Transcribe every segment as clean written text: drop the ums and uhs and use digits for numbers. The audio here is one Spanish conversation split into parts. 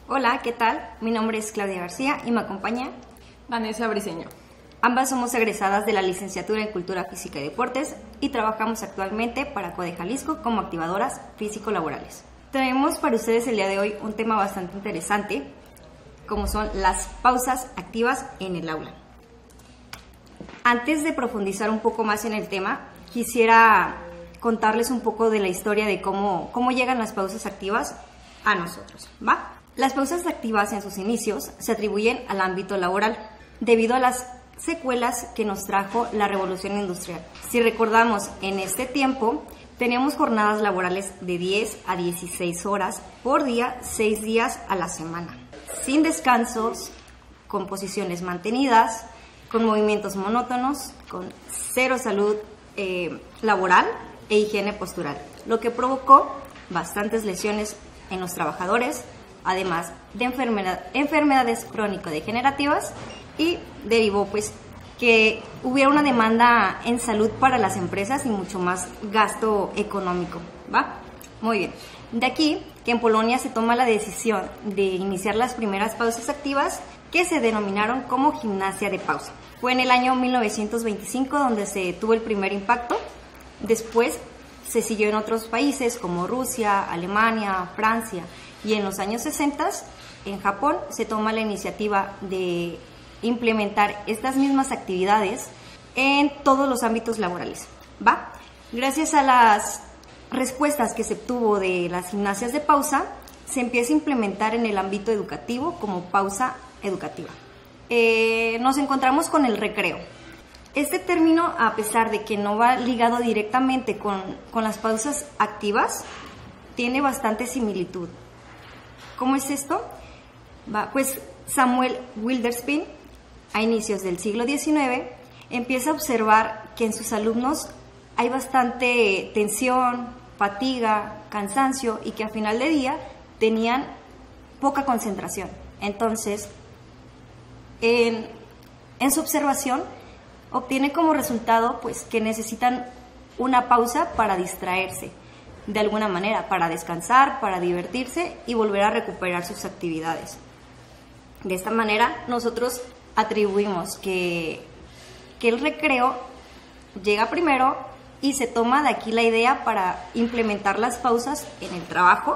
Hola, ¿qué tal? Mi nombre es Claudia García y me acompaña Vanessa Briceño. Ambas somos egresadas de la licenciatura en Cultura Física y Deportes y trabajamos actualmente para CODE Jalisco como activadoras físico-laborales. Traemos para ustedes el día de hoy un tema bastante interesante, como son las pausas activas en el aula. Antes de profundizar un poco más en el tema, quisiera contarles un poco de la historia de cómo llegan las pausas activas a nosotros, ¿va? Las pausas activas en sus inicios se atribuyen al ámbito laboral, debido a las secuelas que nos trajo la revolución industrial. Si recordamos, en este tiempo teníamos jornadas laborales de 10 a 16 horas por día, 6 días a la semana, sin descansos, con posiciones mantenidas, con movimientos monótonos, con cero salud laboral e higiene postural, lo que provocó bastantes lesiones en los trabajadores, además de enfermedades crónico-degenerativas, y derivó pues que hubiera una demanda en salud para las empresas y mucho más gasto económico, ¿va? Muy bien. De aquí que en Polonia se toma la decisión de iniciar las primeras pausas activas que se denominaron como gimnasia de pausa. Fue en el año 1925 donde se tuvo el primer impacto. Después se siguió en otros países como Rusia, Alemania, Francia, y en los años 60 en Japón se toma la iniciativa de implementar estas mismas actividades en todos los ámbitos laborales, ¿va? Gracias a las respuestas que se obtuvo de las gimnasias de pausa, se empieza a implementar en el ámbito educativo como pausa educativa. Nos encontramos con el recreo. Este término, a pesar de que no va ligado directamente con las pausas activas, tiene bastante similitud. ¿Cómo es esto? Pues Samuel Wilderspin, a inicios del siglo XIX, empieza a observar que en sus alumnos hay bastante tensión, fatiga, cansancio y que al final de día tenían poca concentración. Entonces, en su observación, obtiene como resultado pues, que necesitan una pausa para distraerse, de alguna manera, para descansar, para divertirse y volver a recuperar sus actividades. De esta manera, nosotros atribuimos que el recreo llega primero y se toma de aquí la idea para implementar las pausas en el trabajo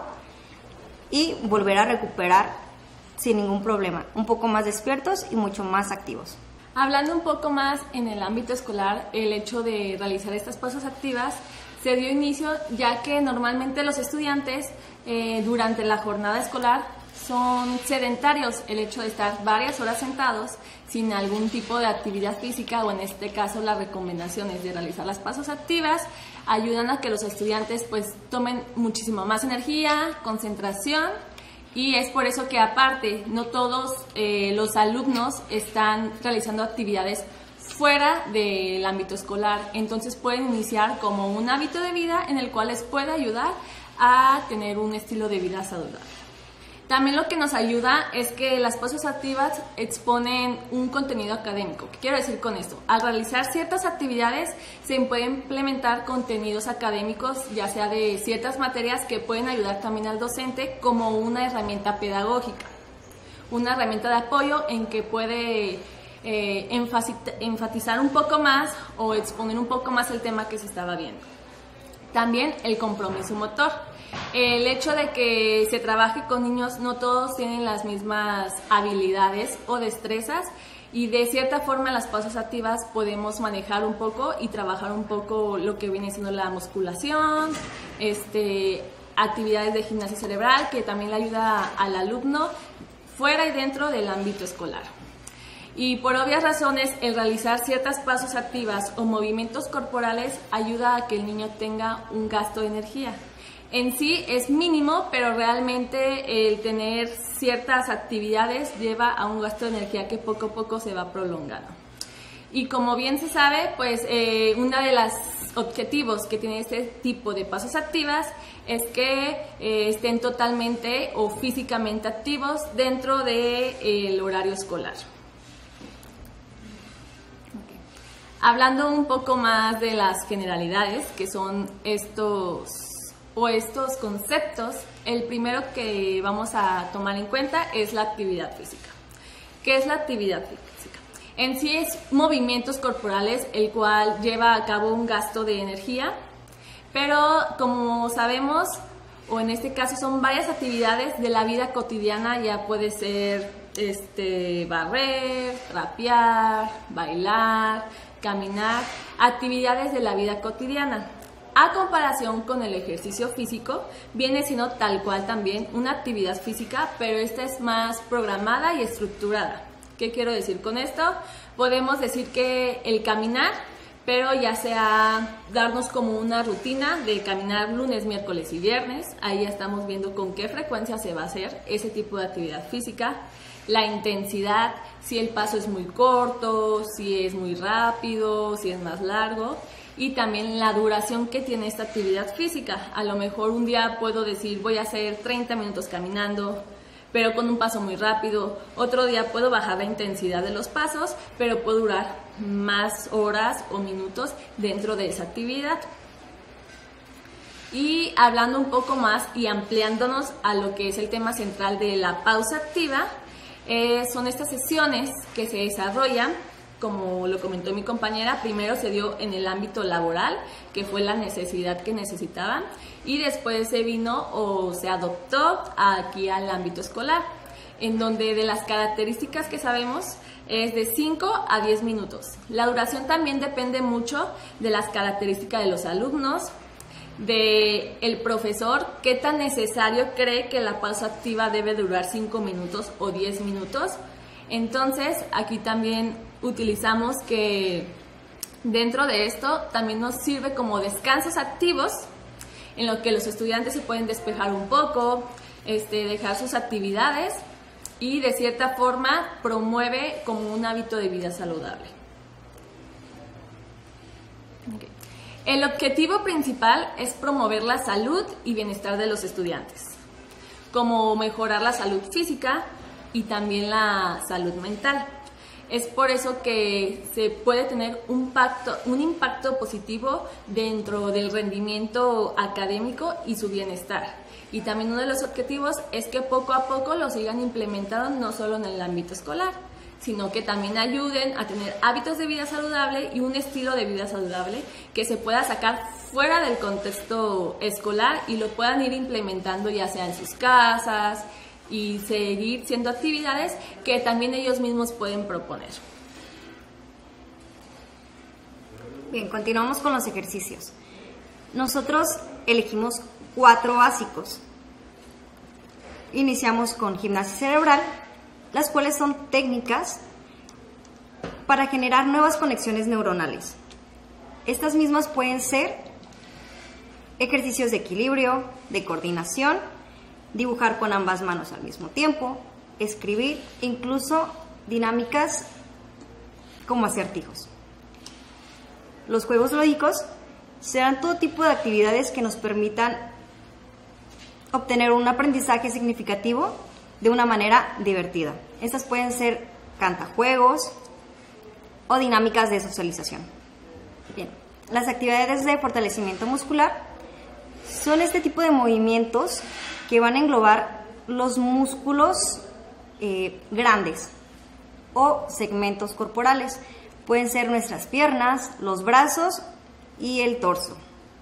y volver a recuperar sin ningún problema, un poco más despiertos y mucho más activos. Hablando un poco más en el ámbito escolar, el hecho de realizar estas pausas activas se dio inicio ya que normalmente los estudiantes durante la jornada escolar son sedentarios, el hecho de estar varias horas sentados sin algún tipo de actividad física, o en este caso las recomendaciones de realizar las pausas activas ayudan a que los estudiantes pues tomen muchísimo más energía, concentración, y es por eso que aparte no todos los alumnos están realizando actividades fuera del ámbito escolar, entonces pueden iniciar como un hábito de vida en el cual les puede ayudar a tener un estilo de vida saludable. También lo que nos ayuda es que las pausas activas exponen un contenido académico. ¿Qué quiero decir con esto? Al realizar ciertas actividades se pueden implementar contenidos académicos, ya sea de ciertas materias que pueden ayudar también al docente como una herramienta pedagógica, una herramienta de apoyo en que puede enfatizar un poco más o exponer un poco más el tema que se estaba viendo. También el compromiso motor. El hecho de que se trabaje con niños, no todos tienen las mismas habilidades o destrezas, y de cierta forma las pausas activas podemos manejar un poco y trabajar un poco lo que viene siendo la musculación, actividades de gimnasia cerebral que también le ayuda al alumno fuera y dentro del ámbito escolar. Y por obvias razones, el realizar ciertas pausas activas o movimientos corporales ayuda a que el niño tenga un gasto de energía. En sí es mínimo, pero realmente el tener ciertas actividades lleva a un gasto de energía que poco a poco se va prolongando. Y como bien se sabe, pues uno de los objetivos que tiene este tipo de pausas activas es que estén totalmente o físicamente activos dentro del horario escolar. Hablando un poco más de las generalidades, que son estos o estos conceptos, el primero que vamos a tomar en cuenta es la actividad física. ¿Qué es la actividad física? En sí es movimientos corporales, el cual lleva a cabo un gasto de energía, pero como sabemos, o en este caso son varias actividades de la vida cotidiana, ya puede ser barrer, trapear, bailar, caminar, actividades de la vida cotidiana. A comparación con el ejercicio físico, viene siendo tal cual también una actividad física, pero esta es más programada y estructurada. ¿Qué quiero decir con esto? Podemos decir que el caminar, pero ya sea darnos como una rutina de caminar lunes, miércoles y viernes, ahí ya estamos viendo con qué frecuencia se va a hacer ese tipo de actividad física, la intensidad, si el paso es muy corto, si es muy rápido, si es más largo, y también la duración que tiene esta actividad física. A lo mejor un día puedo decir voy a hacer 30 minutos caminando, pero con un paso muy rápido. Otro día puedo bajar la intensidad de los pasos, pero puedo durar más horas o minutos dentro de esa actividad. Y hablando un poco más y ampliándonos a lo que es el tema central de la pausa activa, son estas sesiones que se desarrollan, como lo comentó mi compañera, primero se dio en el ámbito laboral, que fue la necesidad que necesitaban, y después se vino o se adoptó aquí al ámbito escolar, en donde de las características que sabemos es de 5 a 10 minutos. La duración también depende mucho de las características de los alumnos, de el profesor, qué tan necesario cree que la pausa activa debe durar 5 minutos o 10 minutos. Entonces, aquí también utilizamos que dentro de esto también nos sirve como descansos activos, en lo que los estudiantes se pueden despejar un poco, dejar sus actividades y de cierta forma promueve como un hábito de vida saludable. Okay. El objetivo principal es promover la salud y bienestar de los estudiantes, como mejorar la salud física y también la salud mental. Es por eso que se puede tener un impacto positivo dentro del rendimiento académico y su bienestar. Y también uno de los objetivos es que poco a poco lo sigan implementando no solo en el ámbito escolar, sino que también ayuden a tener hábitos de vida saludable y un estilo de vida saludable que se pueda sacar fuera del contexto escolar y lo puedan ir implementando ya sea en sus casas, y seguir siendo actividades que también ellos mismos pueden proponer. Bien, continuamos con los ejercicios. Nosotros elegimos 4 básicos. Iniciamos con gimnasia cerebral, las cuales son técnicas para generar nuevas conexiones neuronales. Estas mismas pueden ser ejercicios de equilibrio, de coordinación, dibujar con ambas manos al mismo tiempo, escribir, incluso dinámicas como acertijos. Los juegos lúdicos serán todo tipo de actividades que nos permitan obtener un aprendizaje significativo de una manera divertida. Estas pueden ser cantajuegos o dinámicas de socialización. Bien, las actividades de fortalecimiento muscular son este tipo de movimientos que van a englobar los músculos grandes o segmentos corporales. Pueden ser nuestras piernas, los brazos y el torso.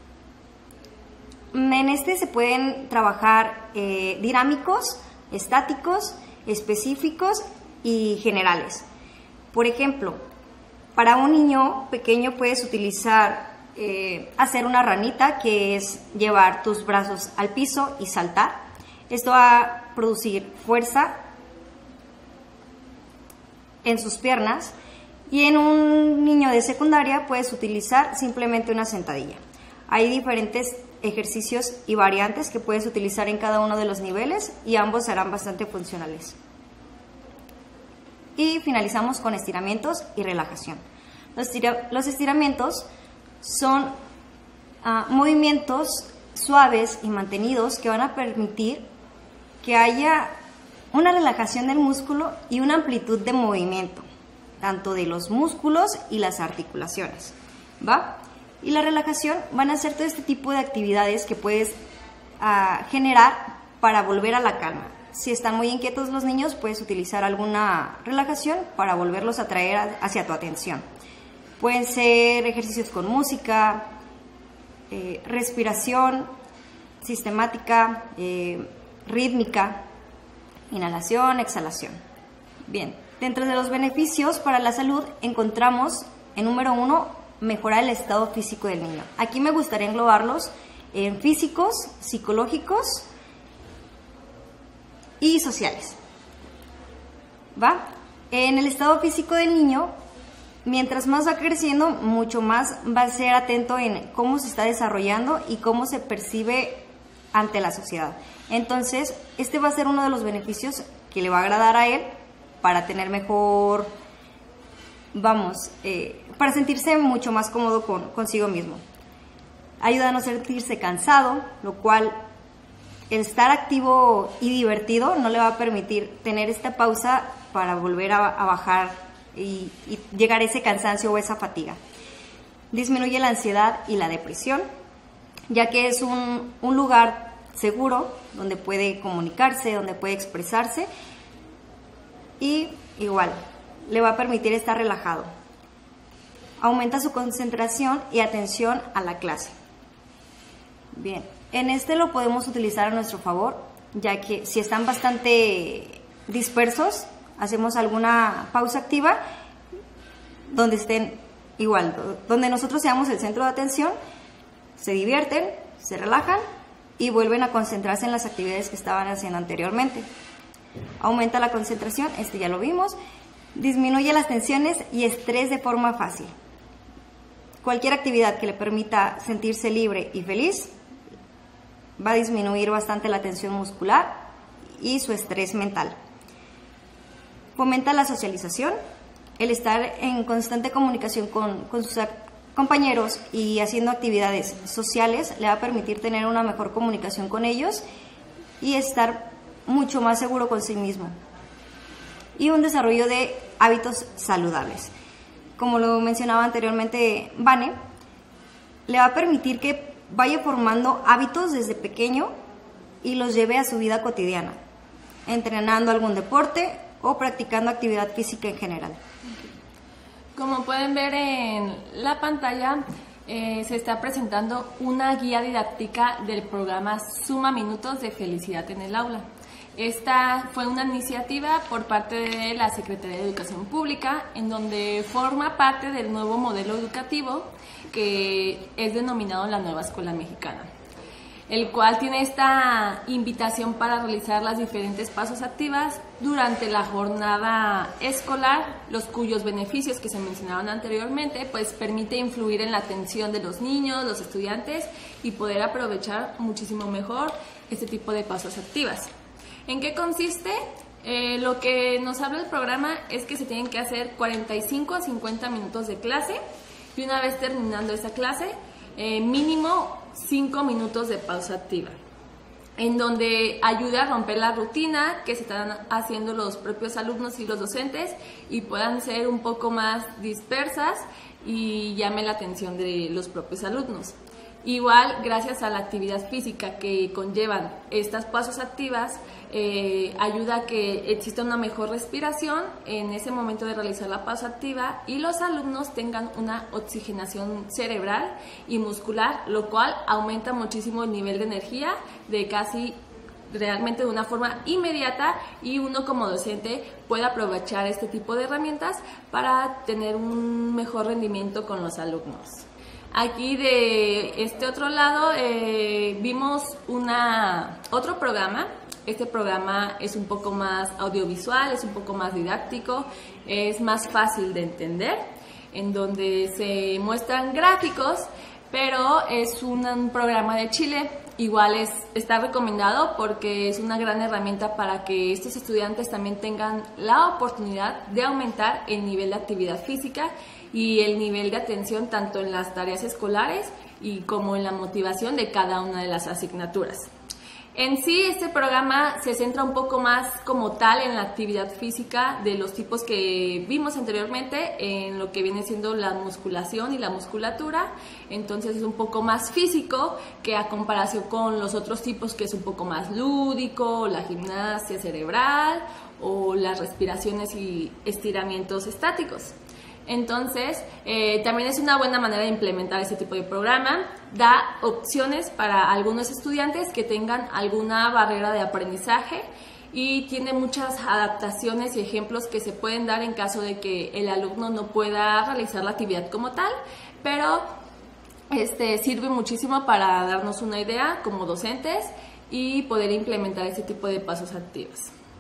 En este se pueden trabajar dinámicos, estáticos, específicos y generales. Por ejemplo, para un niño pequeño puedes utilizar hacer una ranita, que es llevar tus brazos al piso y saltar. Esto va a producir fuerza en sus piernas, y en un niño de secundaria puedes utilizar simplemente una sentadilla. Hay diferentes ejercicios y variantes que puedes utilizar en cada uno de los niveles y ambos serán bastante funcionales. Y finalizamos con estiramientos y relajación. Los estiramientos son movimientos suaves y mantenidos que van a permitir que haya una relajación del músculo y una amplitud de movimiento, tanto de los músculos y las articulaciones, ¿va? Y la relajación van a ser todo este tipo de actividades que puedes a generar para volver a la calma. Si están muy inquietos los niños, puedes utilizar alguna relajación para volverlos a traer hacia tu atención. Pueden ser ejercicios con música, respiración sistemática, rítmica, inhalación, exhalación. Bien, dentro de los beneficios para la salud encontramos, en número 1, mejorar el estado físico del niño. Aquí me gustaría englobarlos en físicos, psicológicos y sociales. ¿Va? En el estado físico del niño, mientras más va creciendo, mucho más va a ser atento en cómo se está desarrollando y cómo se percibe ante la sociedad. Entonces, este va a ser uno de los beneficios que le va a agradar a él para tener mejor, para sentirse mucho más cómodo consigo mismo. Ayuda a no sentirse cansado, lo cual el estar activo y divertido no le va a permitir tener esta pausa para volver a bajar y llegar a ese cansancio o esa fatiga. Disminuye la ansiedad y la depresión, ya que es un lugar seguro donde puede comunicarse, donde puede expresarse, y igual le va a permitir estar relajado. Aumenta su concentración y atención a la clase. Bien, en este lo podemos utilizar a nuestro favor, ya que si están bastante dispersos, hacemos alguna pausa activa donde estén igual, donde nosotros seamos el centro de atención, se divierten, se relajan y vuelven a concentrarse en las actividades que estaban haciendo anteriormente. Aumenta la concentración, ya lo vimos, disminuye las tensiones y estrés de forma fácil. Cualquier actividad que le permita sentirse libre y feliz va a disminuir bastante la tensión muscular y su estrés mental. Fomenta la socialización, el estar en constante comunicación con sus compañeros y haciendo actividades sociales le va a permitir tener una mejor comunicación con ellos y estar mucho más seguro con sí mismo. Y un desarrollo de hábitos saludables. Como lo mencionaba anteriormente Vane, le va a permitir que vaya formando hábitos desde pequeño y los lleve a su vida cotidiana, entrenando algún deporte o practicando actividad física en general. Como pueden ver en la pantalla, se está presentando una guía didáctica del programa Suma Minutos de Felicidad en el Aula. Esta fue una iniciativa por parte de la Secretaría de Educación Pública, en donde forma parte del nuevo modelo educativo que es denominado la Nueva Escuela Mexicana, el cual tiene esta invitación para realizar las diferentes pasos activas durante la jornada escolar, los cuyos beneficios que se mencionaron anteriormente, pues permite influir en la atención de los niños, los estudiantes y poder aprovechar muchísimo mejor este tipo de pasos activas. ¿En qué consiste? Lo que nos habla el programa es que se tienen que hacer 45 a 50 minutos de clase y una vez terminando esa clase, mínimo 5 minutos de pausa activa, en donde ayuda a romper la rutina que se están haciendo los propios alumnos y los docentes y puedan ser un poco más dispersas y llame la atención de los propios alumnos. Igual, gracias a la actividad física que conllevan estas pausas activas, ayuda a que exista una mejor respiración en ese momento de realizar la pausa activa y los alumnos tengan una oxigenación cerebral y muscular, lo cual aumenta muchísimo el nivel de energía de casi realmente de una forma inmediata, y uno como docente puede aprovechar este tipo de herramientas para tener un mejor rendimiento con los alumnos. Aquí de este otro lado vimos otro programa. Este programa es un poco más audiovisual, es un poco más didáctico, es más fácil de entender, en donde se muestran gráficos, pero es un programa de Chile. Igual está recomendado porque es una gran herramienta para que estos estudiantes también tengan la oportunidad de aumentar el nivel de actividad física y el nivel de atención tanto en las tareas escolares y como en la motivación de cada una de las asignaturas. En sí, este programa se centra un poco más como tal en la actividad física de los tipos que vimos anteriormente, en lo que viene siendo la musculación y la musculatura. Entonces es un poco más físico que a comparación con los otros tipos, que es un poco más lúdico, la gimnasia cerebral o las respiraciones y estiramientos estáticos. Entonces, también es una buena manera de implementar este tipo de programa. Da opciones para algunos estudiantes que tengan alguna barrera de aprendizaje y tiene muchas adaptaciones y ejemplos que se pueden dar en caso de que el alumno no pueda realizar la actividad como tal, pero sirve muchísimo para darnos una idea como docentes y poder implementar este tipo de pasos activos.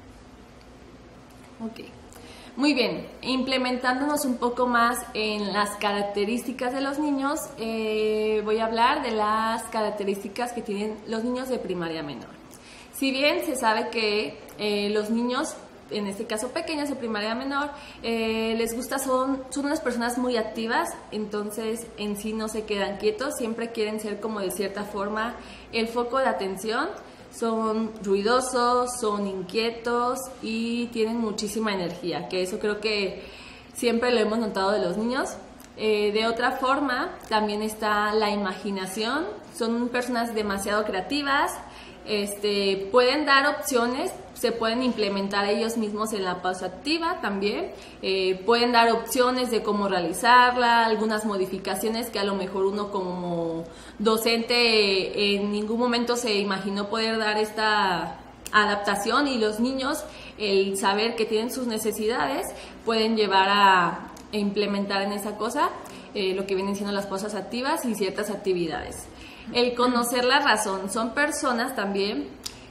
Ok. Muy bien, implementándonos un poco más en las características de los niños, voy a hablar de las características que tienen los niños de primaria menor. Si bien se sabe que los niños, en este caso pequeños de primaria menor, les gusta, son unas personas muy activas, entonces en sí no se quedan quietos, siempre quieren ser como de cierta forma el foco de atención. Son ruidosos, son inquietos y tienen muchísima energía, que eso creo que siempre lo hemos notado de los niños. De otra forma, también está la imaginación, son personas demasiado creativas, pueden dar opciones, se pueden implementar ellos mismos en la pausa activa también, pueden dar opciones de cómo realizarla, algunas modificaciones que a lo mejor uno como docente en ningún momento se imaginó poder dar esta adaptación, y los niños, el saber que tienen sus necesidades, pueden llevar a implementar en esa cosa lo que vienen siendo las pausas activas y ciertas actividades. El conocer la razón, son personas también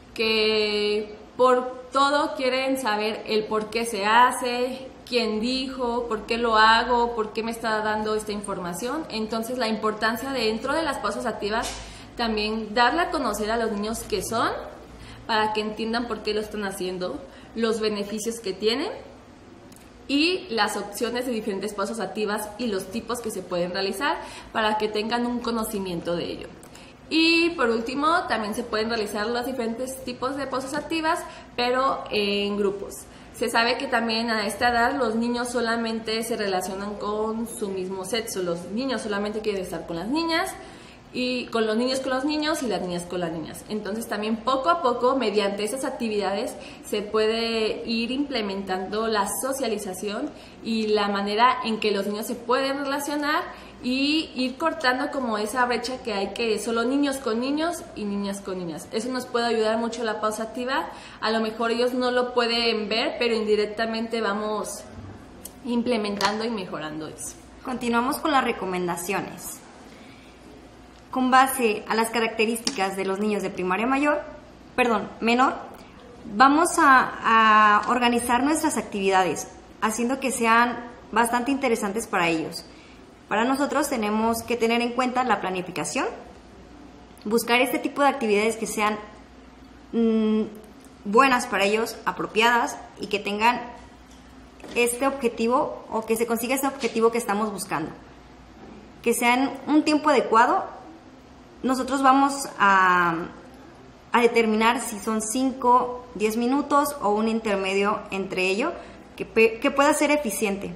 que por todo quieren saber el por qué se hace, quién dijo, por qué lo hago, por qué me está dando esta información. Entonces la importancia dentro de las pausas activas también darle a conocer a los niños qué son, para que entiendan por qué lo están haciendo, los beneficios que tienen y las opciones de diferentes pausas activas y los tipos que se pueden realizar para que tengan un conocimiento de ello. Y por último, también se pueden realizar los diferentes tipos de pausas activas, pero en grupos. Se sabe que también a esta edad los niños solamente se relacionan con su mismo sexo. Los niños solamente quieren estar con las niñas, y con los niños y las niñas con las niñas. Entonces también poco a poco, mediante esas actividades, se puede ir implementando la socialización y la manera en que los niños se pueden relacionar, y ir cortando como esa brecha que hay, que solo niños con niños y niñas con niñas. Eso nos puede ayudar mucho la pausa activa. A lo mejor ellos no lo pueden ver, pero indirectamente vamos implementando y mejorando eso. Continuamos con las recomendaciones. Con base a las características de los niños de primaria menor, vamos a organizar nuestras actividades, haciendo que sean bastante interesantes para ellos. Para nosotros tenemos que tener en cuenta la planificación, buscar este tipo de actividades que sean buenas para ellos, apropiadas, y que tengan este objetivo, o que se consiga este objetivo que estamos buscando. Que sean un tiempo adecuado. Nosotros vamos a determinar si son 5, 10 minutos o un intermedio entre ello, que pueda ser eficiente.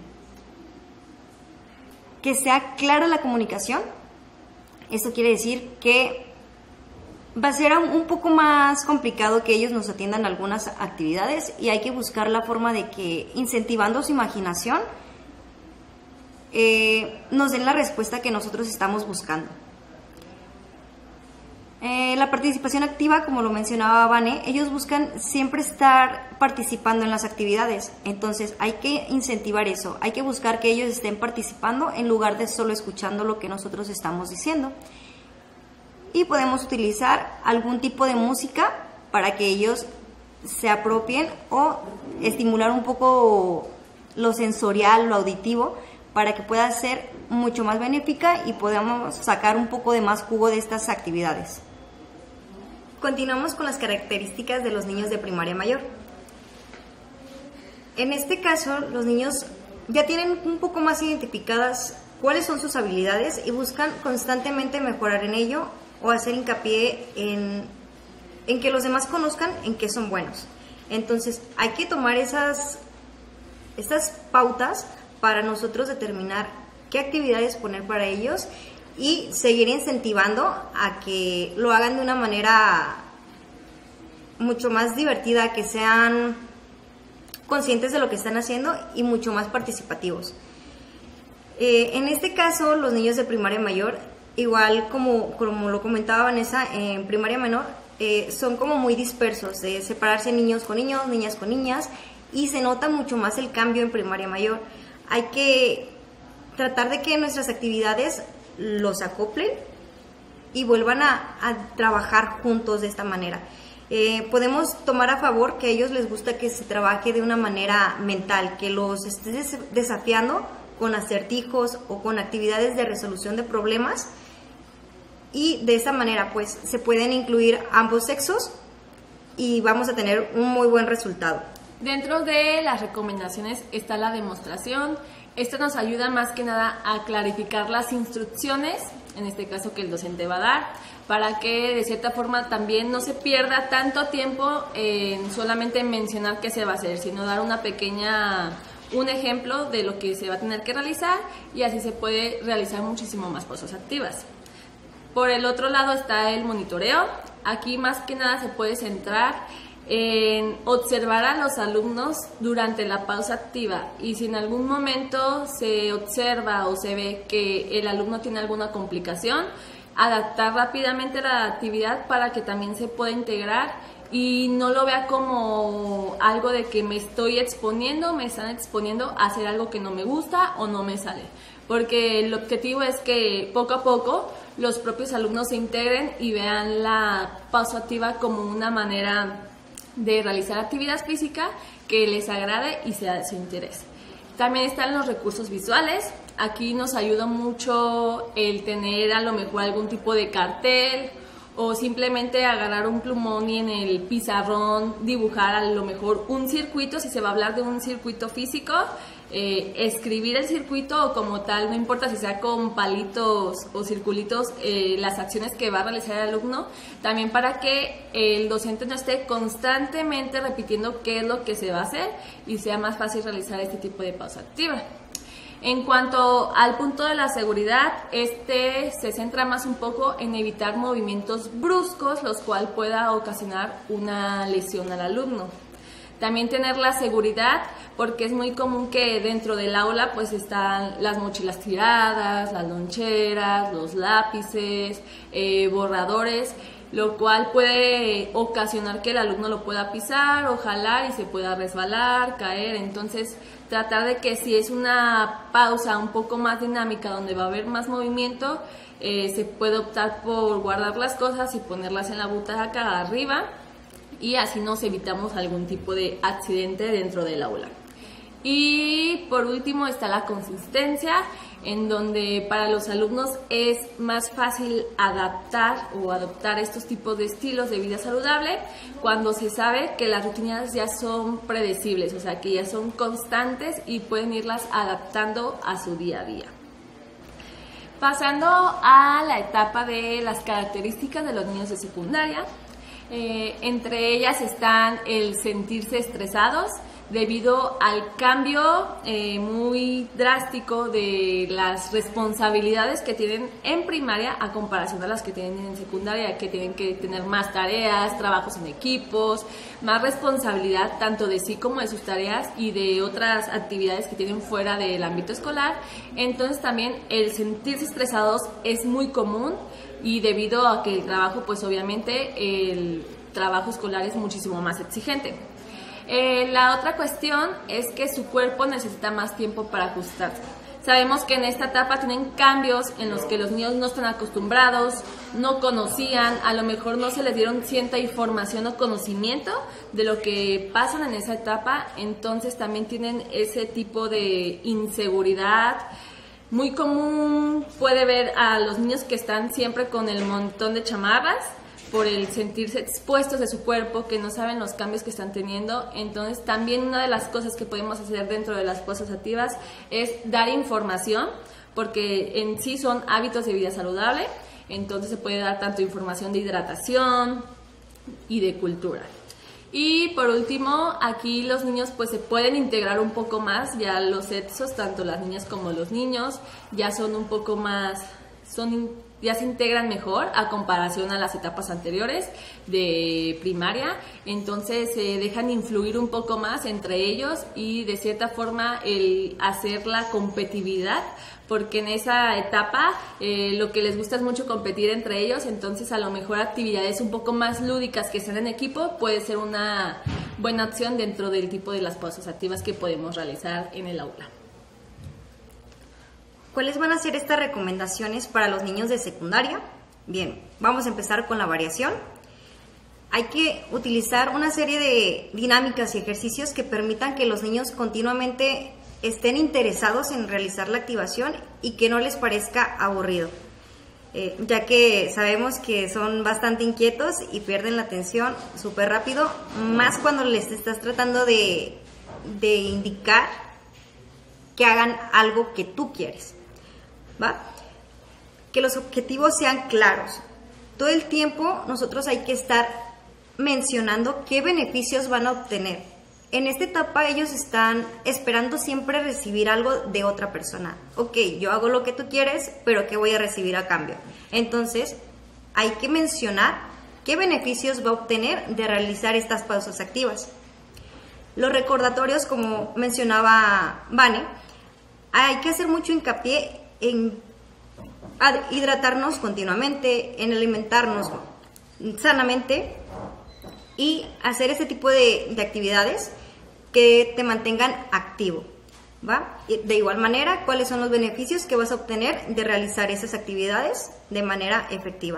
Que sea clara la comunicación. Esto quiere decir que va a ser un poco más complicado que ellos nos atiendan algunas actividades, y hay que buscar la forma de que, incentivando su imaginación, nos den la respuesta que nosotros estamos buscando. La participación activa, como lo mencionaba Vane, ellos buscan siempre estar participando en las actividades, entonces hay que incentivar eso, hay que buscar que ellos estén participando en lugar de solo escuchando lo que nosotros estamos diciendo. Y podemos utilizar algún tipo de música para que ellos se apropien, o estimular un poco lo sensorial, lo auditivo, para que pueda ser mucho más benéfica y podamos sacar un poco de más jugo de estas actividades. Continuamos con las características de los niños de primaria mayor. En este caso, los niños ya tienen un poco más identificadas cuáles son sus habilidades y buscan constantemente mejorar en ello, o hacer hincapié en en que los demás conozcan en qué son buenos. Entonces hay que tomar estas pautas para nosotros determinar qué actividades poner para ellos y seguir incentivando a que lo hagan de una manera mucho más divertida, que sean conscientes de lo que están haciendo y mucho más participativos. En este caso, los niños de primaria mayor, igual como lo comentaba Vanessa, en primaria menor, son como muy dispersos, de separarse niños con niños, niñas con niñas, y se nota mucho más el cambio en primaria mayor. Hay que tratar de que nuestras actividades los acoplen y vuelvan a trabajar juntos de esta manera. Podemos tomar a favor que a ellos les gusta que se trabaje de una manera mental, que los estés desafiando con acertijos o con actividades de resolución de problemas, y de esta manera pues se pueden incluir ambos sexos y vamos a tener un muy buen resultado. Dentro de las recomendaciones está la demostración. Esto nos ayuda más que nada a clarificar las instrucciones, en este caso que el docente va a dar, para que de cierta forma también no se pierda tanto tiempo en solamente mencionar qué se va a hacer, sino dar un ejemplo de lo que se va a tener que realizar, y así se puede realizar muchísimo más pausas activas. Por el otro lado está el monitoreo. Aquí más que nada se puede centrar en observar a los alumnos durante la pausa activa, y si en algún momento se observa o se ve que el alumno tiene alguna complicación, adaptar rápidamente la actividad para que también se pueda integrar y no lo vea como algo de que me están exponiendo a hacer algo que no me gusta o no me sale, porque el objetivo es que poco a poco los propios alumnos se integren y vean la pausa activa como una manera de realizar actividad física que les agrade y sea de su interés. También están los recursos visuales. Aquí nos ayuda mucho el tener a lo mejor algún tipo de cartel, o simplemente agarrar un plumón y en el pizarrón dibujar a lo mejor un circuito, si se va a hablar de un circuito físico, escribir el circuito o como tal, no importa si sea con palitos o circulitos, las acciones que va a realizar el alumno, también para que el docente no esté constantemente repitiendo qué es lo que se va a hacer y sea más fácil realizar este tipo de pausa activa. En cuanto al punto de la seguridad, se centra más un poco en evitar movimientos bruscos, los cuales pueda ocasionar una lesión al alumno. También tener la seguridad, porque es muy común que dentro del aula pues están las mochilas tiradas, las loncheras, los lápices, borradores, lo cual puede ocasionar que el alumno lo pueda pisar o jalar y se pueda resbalar, caer. Entonces, tratar de que si es una pausa un poco más dinámica donde va a haber más movimiento, se puede optar por guardar las cosas y ponerlas en la butaca arriba, y así nos evitamos algún tipo de accidente dentro del aula. Y por último está la consistencia, en donde para los alumnos es más fácil adaptar o adoptar estos tipos de estilos de vida saludable cuando se sabe que las rutinas ya son predecibles, o sea que ya son constantes y pueden irlas adaptando a su día a día. Pasando a la etapa de las características de los niños de secundaria, entre ellas están el sentirse estresados debido al cambio muy drástico de las responsabilidades que tienen en primaria a comparación a las que tienen en secundaria, que tienen que tener más tareas, trabajos en equipos, más responsabilidad tanto de sí como de sus tareas y de otras actividades que tienen fuera del ámbito escolar. Entonces también el sentirse estresados es muy común, y debido a que el trabajo, pues obviamente el trabajo escolar es muchísimo más exigente. La otra cuestión es que su cuerpo necesita más tiempo para ajustarse. Sabemos que en esta etapa tienen cambios en los que los niños no están acostumbrados, no conocían, a lo mejor no se les dieron cierta información o conocimiento de lo que pasan en esa etapa, entonces también tienen ese tipo de inseguridad. Muy común puede ver a los niños que están siempre con el montón de chamarras por el sentirse expuestos de su cuerpo, que no saben los cambios que están teniendo. Entonces también una de las cosas que podemos hacer dentro de las pausas activas es dar información, porque en sí son hábitos de vida saludable. Entonces se puede dar tanto información de hidratación, y de cultura. Y por último, aquí los niños pues se pueden integrar un poco más, ya los sexos, tanto las niñas como los niños, ya son un poco más, ya se integran mejor a comparación a las etapas anteriores de primaria, entonces se dejan influir un poco más entre ellos y de cierta forma el hacer la competitividad, porque en esa etapa lo que les gusta es mucho competir entre ellos, entonces a lo mejor actividades un poco más lúdicas que sean en equipo puede ser una buena opción dentro del tipo de las pausas activas que podemos realizar en el aula. ¿Cuáles van a ser estas recomendaciones para los niños de secundaria? Bien, vamos a empezar con la variación. Hay que utilizar una serie de dinámicas y ejercicios que permitan que los niños continuamente estén interesados en realizar la activación y que no les parezca aburrido, ya que sabemos que son bastante inquietos y pierden la atención súper rápido, más cuando les estás tratando de indicar que hagan algo que tú quieres. ¿Va? Que los objetivos sean claros. Todo el tiempo nosotros hay que estar mencionando qué beneficios van a obtener. En esta etapa ellos están esperando siempre recibir algo de otra persona. Ok, yo hago lo que tú quieres, pero ¿qué voy a recibir a cambio? Entonces hay que mencionar qué beneficios va a obtener de realizar estas pausas activas. Los recordatorios, como mencionaba Vane, hay que hacer mucho hincapié en hidratarnos continuamente, en alimentarnos sanamente y hacer este tipo de actividades que te mantengan activo, ¿va? De igual manera, ¿cuáles son los beneficios que vas a obtener de realizar esas actividades de manera efectiva?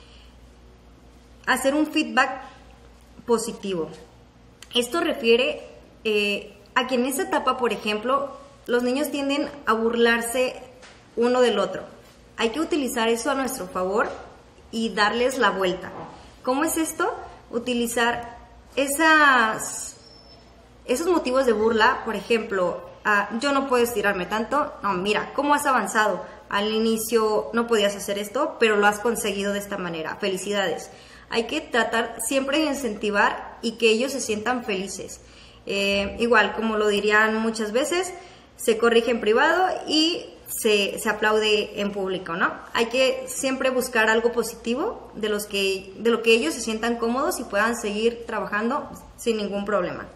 Hacer un feedback positivo. Esto refiere a que en esta etapa, por ejemplo, los niños tienden a burlarse uno del otro. Hay que utilizar eso a nuestro favor y darles la vuelta. ¿Cómo es esto? Utilizar esos motivos de burla, por ejemplo, yo no puedo estirarme tanto, no, mira, ¿cómo has avanzado? Al inicio no podías hacer esto, pero lo has conseguido de esta manera, felicidades. Hay que tratar siempre de incentivar y que ellos se sientan felices. Igual, como lo dirían muchas veces, se corrige en privado y se aplaude en público, ¿no? Hay que siempre buscar algo positivo de lo que ellos se sientan cómodos y puedan seguir trabajando sin ningún problema.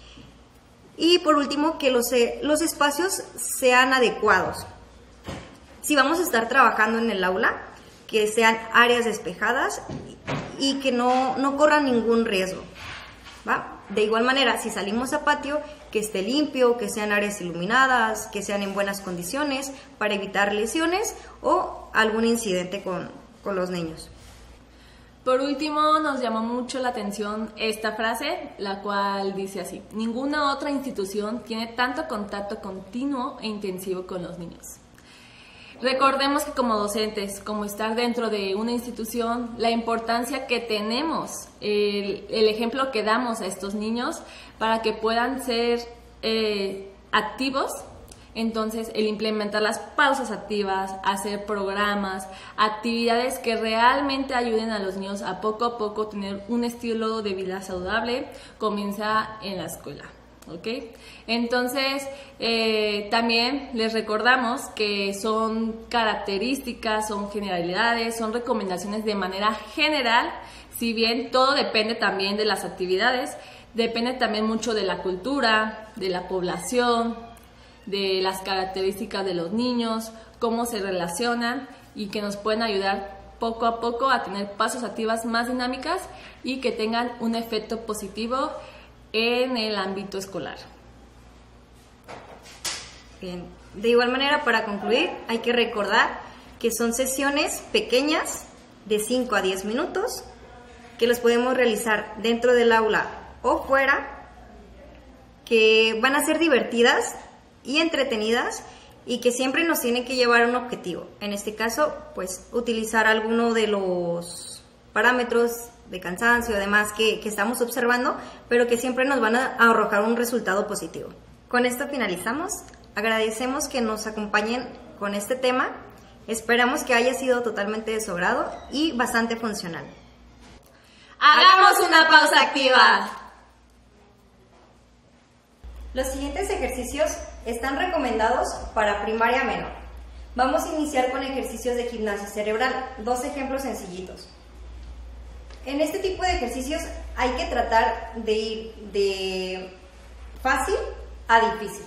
Y por último, que los espacios sean adecuados. Si vamos a estar trabajando en el aula, que sean áreas despejadas y que no corran ningún riesgo, ¿va? De igual manera, si salimos a patio, que esté limpio, que sean áreas iluminadas, que sean en buenas condiciones para evitar lesiones o algún incidente con los niños. Por último, nos llamó mucho la atención esta frase, la cual dice así: ninguna otra institución tiene tanto contacto continuo e intensivo con los niños. Recordemos que como docentes, como estar dentro de una institución, la importancia que tenemos, el ejemplo que damos a estos niños para que puedan ser activos. Entonces, el implementar las pausas activas, hacer programas, actividades que realmente ayuden a los niños a poco tener un estilo de vida saludable, comienza en la escuela. ¿Ok? Entonces, también les recordamos que son características, son generalidades, son recomendaciones de manera general, si bien todo depende también de las actividades, depende también mucho de la cultura, de la población, de las características de los niños, cómo se relacionan y que nos pueden ayudar poco a poco a tener pasos activas más dinámicas y que tengan un efecto positivo en el ámbito escolar. Bien, de igual manera, para concluir, hay que recordar que son sesiones pequeñas de 5 a 10 minutos que las podemos realizar dentro del aula o fuera, que van a ser divertidas y entretenidas y que siempre nos tienen que llevar a un objetivo. En este caso, pues utilizar alguno de los parámetros de cansancio, además que estamos observando, pero que siempre nos van a arrojar un resultado positivo. Con esto finalizamos. Agradecemos que nos acompañen con este tema. Esperamos que haya sido totalmente de su agrado y bastante funcional. ¡Hagamos una pausa activa! Los siguientes ejercicios están recomendados para primaria menor. Vamos a iniciar con ejercicios de gimnasia cerebral, 2 ejemplos sencillitos. En este tipo de ejercicios hay que tratar de ir de fácil a difícil.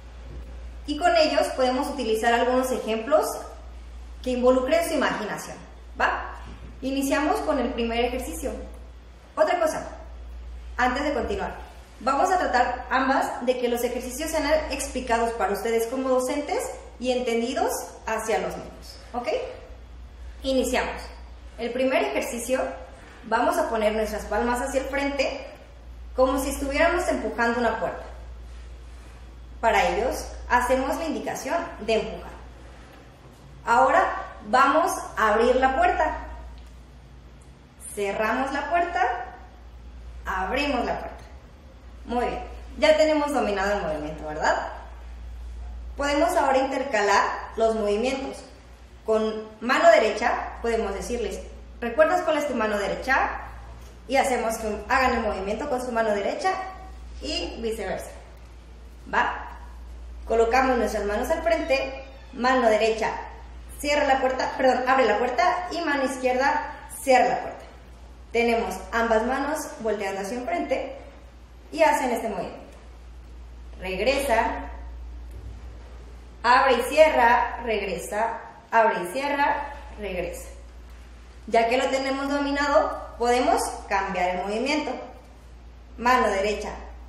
Y con ellos podemos utilizar algunos ejemplos que involucren su imaginación, ¿va? Iniciamos con el primer ejercicio. Otra cosa, antes de continuar, vamos a tratar ambas de que los ejercicios sean explicados para ustedes como docentes y entendidos hacia los niños, ¿ok? Iniciamos. El primer ejercicio, vamos a poner nuestras palmas hacia el frente como si estuviéramos empujando una puerta. Para ellos, hacemos la indicación de empujar. Ahora vamos a abrir la puerta. Cerramos la puerta, abrimos la puerta. Muy bien, ya tenemos dominado el movimiento, ¿verdad? Podemos ahora intercalar los movimientos. Con mano derecha podemos decirles, ¿recuerdas cuál es tu mano derecha? Y hacemos que hagan el movimiento con su mano derecha y viceversa. ¿Va? Colocamos nuestras manos al frente, mano derecha cierra la puerta, abre la puerta y mano izquierda cierra la puerta. Tenemos ambas manos volteando hacia enfrente y hacen este movimiento. Regresa, abre y cierra, regresa, abre y cierra, regresa. Ya que lo tenemos dominado, podemos cambiar el movimiento. Mano derecha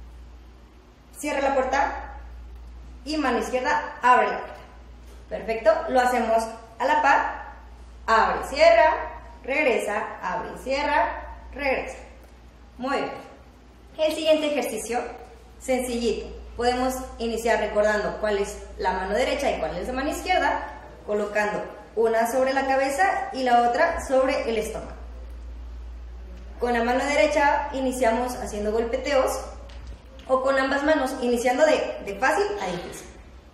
cierra la puerta y mano izquierda abre la puerta. Perfecto, lo hacemos a la par. Abre y cierra, regresa, abre y cierra, regresa. Muy bien. El siguiente ejercicio, sencillito. Podemos iniciar recordando cuál es la mano derecha y cuál es la mano izquierda, colocando una sobre la cabeza y la otra sobre el estómago. Con la mano derecha iniciamos haciendo golpeteos o con ambas manos, iniciando de fácil a difícil.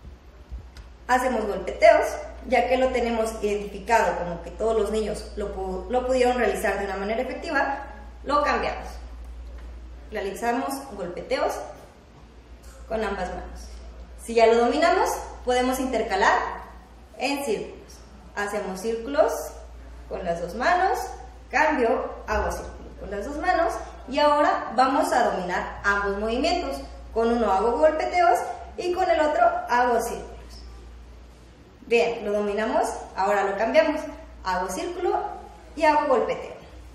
Hacemos golpeteos, ya que lo tenemos identificado como que todos los niños lo pudieron realizar de una manera efectiva, lo cambiamos. Realizamos golpeteos con ambas manos. Si ya lo dominamos, podemos intercalar en círculos. Hacemos círculos con las 2 manos, cambio, hago círculos con las 2 manos y ahora vamos a dominar ambos movimientos. Con uno hago golpeteos y con el otro hago círculos. Bien, lo dominamos, ahora lo cambiamos. Hago círculo y hago golpeteo.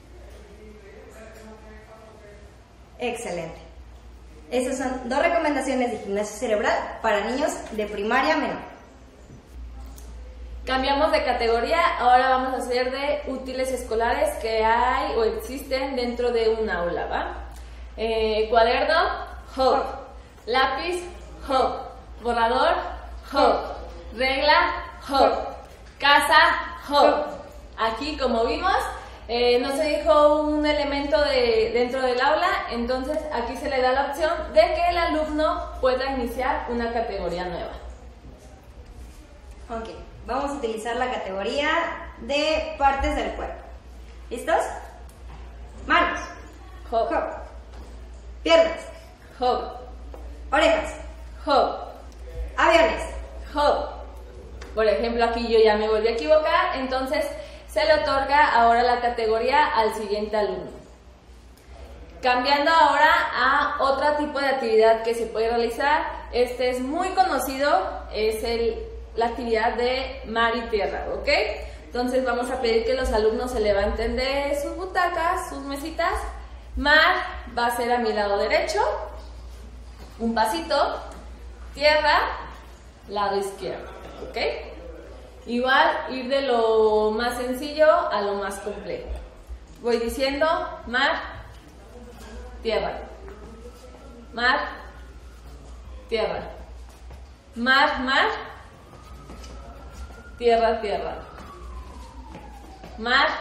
Excelente. Esas son 2 recomendaciones de gimnasia cerebral para niños de primaria menor. Cambiamos de categoría, ahora vamos a hacer de útiles escolares que hay o existen dentro de un aula, ¿va? Cuaderno, hop. Lápiz, hop. Borrador, hop. Regla, hop. Casa, hop. Aquí, como vimos, no se dijo un elemento dentro del aula, entonces aquí se le da la opción de que el alumno pueda iniciar una categoría nueva. Ok, vamos a utilizar la categoría de partes del cuerpo. ¿Listos? Manos, Hop. hop. Piernas, Hop. orejas, Hop. aviones, Hop. Por ejemplo, aquí yo ya me volví a equivocar, entonces se le otorga ahora la categoría al siguiente alumno. Cambiando ahora a otro tipo de actividad que se puede realizar, este es muy conocido, es la actividad de mar y tierra, ¿ok? Entonces vamos a pedir que los alumnos se levanten de sus butacas, sus mesitas. Mar va a ser a mi lado derecho, un pasito, tierra, lado izquierdo, ¿ok? Igual ir de lo más sencillo a lo más complejo. Voy diciendo mar, tierra, mar, tierra, mar, mar, tierra, tierra, mar,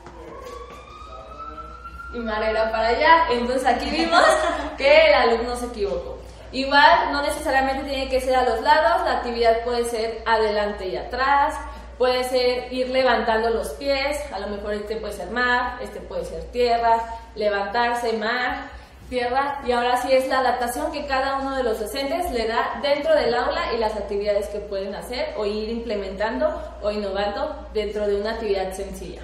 y mar era para allá. Entonces aquí vimos que el alumno se equivocó. Igual no necesariamente tiene que ser a los lados, la actividad puede ser adelante y atrás, puede ser ir levantando los pies, a lo mejor este puede ser mar, este puede ser tierra, levantarse, mar, tierra, y ahora sí es la adaptación que cada uno de los docentes le da dentro del aula y las actividades que pueden hacer o ir implementando o innovando dentro de una actividad sencilla.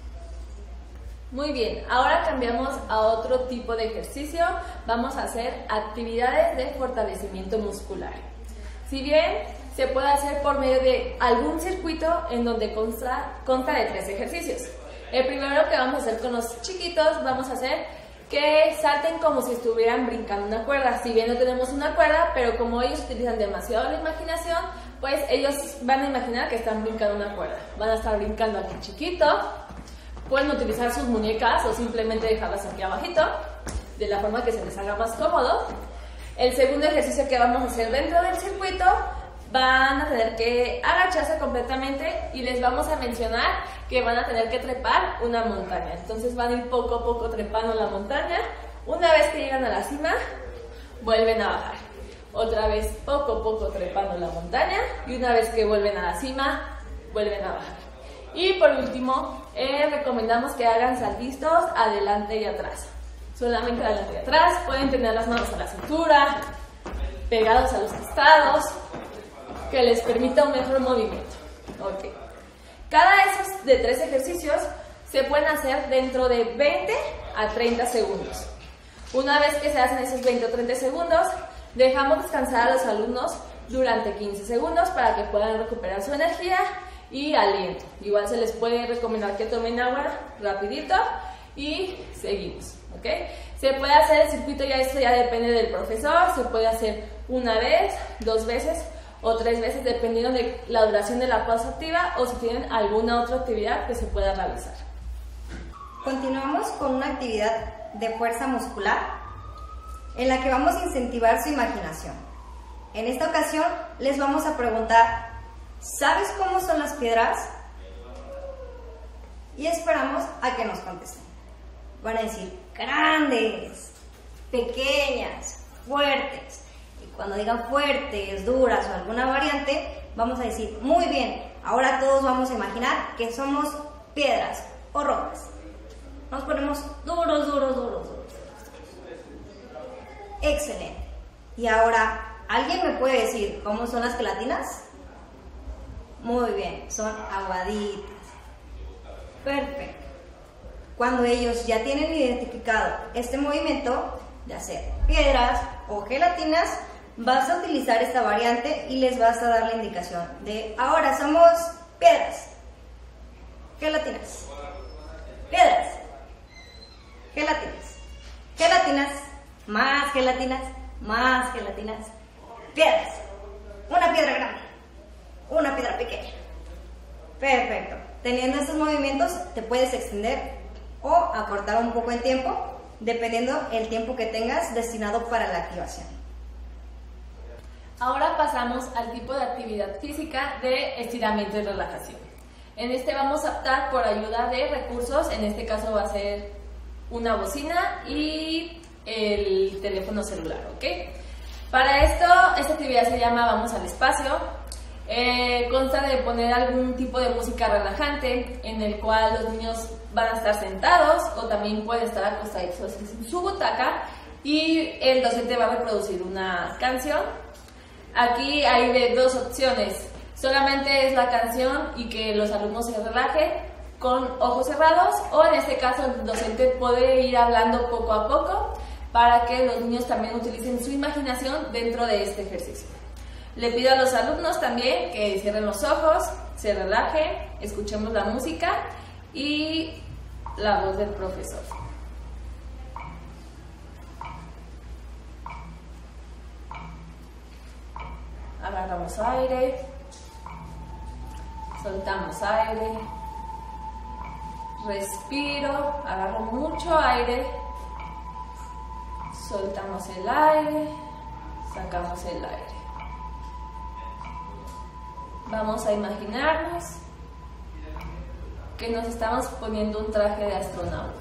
Muy bien, ahora cambiamos a otro tipo de ejercicio. Vamos a hacer actividades de fortalecimiento muscular. Si bien se puede hacer por medio de algún circuito en donde consta de 3 ejercicios. El primero que vamos a hacer con los chiquitos, vamos a hacer que salten como si estuvieran brincando una cuerda. Si bien no tenemos una cuerda, pero como ellos utilizan demasiado la imaginación, pues ellos van a imaginar que están brincando una cuerda. Van a estar brincando aquí chiquito. Pueden utilizar sus muñecas o simplemente dejarlas aquí abajito, de la forma que se les haga más cómodo. El segundo ejercicio que vamos a hacer dentro del circuito, van a tener que agacharse completamente y les vamos a mencionar que van a tener que trepar una montaña. Entonces van a ir poco a poco trepando la montaña. Una vez que llegan a la cima, vuelven a bajar. Otra vez poco a poco trepando la montaña y una vez que vuelven a la cima, vuelven a bajar. Y por último, recomendamos que hagan saltitos adelante y atrás. Solamente adelante y atrás. Pueden tener las manos a la cintura, pegados a los costados, que les permita un mejor movimiento. Okay. Cada esos de 3 ejercicios se pueden hacer dentro de 20 a 30 segundos. Una vez que se hacen esos 20 o 30 segundos, dejamos descansar a los alumnos durante 15 segundos para que puedan recuperar su energía y aliento. Igual se les puede recomendar que tomen agua rapidito y seguimos. ¿Okay? Se puede hacer el circuito, ya esto ya depende del profesor, se puede hacer una vez, 2 veces o 3 veces dependiendo de la duración de la pausa activa o si tienen alguna otra actividad que se pueda realizar. Continuamos con una actividad de fuerza muscular en la que vamos a incentivar su imaginación. En esta ocasión les vamos a preguntar: ¿sabes cómo son las piedras? Y esperamos a que nos contesten. Van a decir grandes, pequeñas, fuertes. Y cuando digan fuertes, duras o alguna variante, vamos a decir muy bien. Ahora todos vamos a imaginar que somos piedras o rocas. Nos ponemos duros, duros, duros, duros. Excelente. Y ahora, ¿alguien me puede decir cómo son las gelatinas? Muy bien, son aguaditas. Perfecto. Cuando ellos ya tienen identificado este movimiento de hacer piedras o gelatinas, vas a utilizar esta variante y les vas a dar la indicación de ahora somos piedras, gelatinas, piedras, gelatinas, gelatinas, más gelatinas, más gelatinas, piedras, una piedra grande, una piedra pequeña. Perfecto. Teniendo estos movimientos te puedes extender o acortar un poco el tiempo, dependiendo el tiempo que tengas destinado para la activación. Ahora pasamos al tipo de actividad física de estiramiento y relajación. En este vamos a optar por ayuda de recursos, en este caso va a ser una bocina y el teléfono celular, ¿ok? Para esto, esta actividad se llama Vamos al Espacio. Consta de poner algún tipo de música relajante en el cual los niños van a estar sentados o también pueden estar acostaditos en su butaca y el docente va a reproducir una canción. Aquí hay de 2 opciones, solamente es la canción y que los alumnos se relajen con ojos cerrados, o en este caso el docente puede ir hablando poco a poco para que los niños también utilicen su imaginación dentro de este ejercicio. Le pido a los alumnos también que cierren los ojos, se relajen, escuchemos la música y la voz del profesor. Agarramos aire, soltamos aire, respiro, agarro mucho aire, soltamos el aire, sacamos el aire. Vamos a imaginarnos que nos estamos poniendo un traje de astronauta.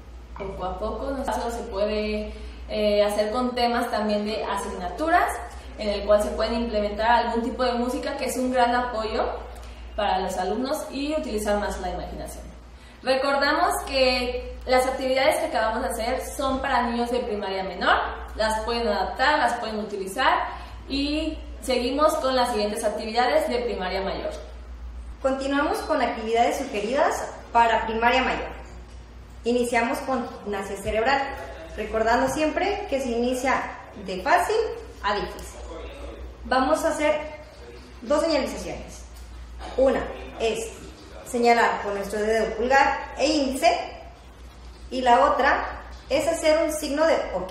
Poco a poco, se puede hacer con temas también de asignaturas. en el cual se pueden implementar algún tipo de música, que es un gran apoyo para los alumnos, y utilizar más la imaginación. Recordamos que las actividades que acabamos de hacer son para niños de primaria menor, las pueden adaptar, las pueden utilizar, y seguimos con las siguientes actividades de primaria mayor. Continuamos con actividades sugeridas para primaria mayor. Iniciamos con gimnasia cerebral, recordando siempre que se inicia de fácil a difícil. Vamos a hacer 2 señalizaciones. Una es señalar con nuestro dedo pulgar e índice, y la otra es hacer un signo de OK.